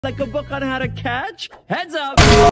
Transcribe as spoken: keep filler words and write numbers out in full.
Like a book on how to catch? Heads up!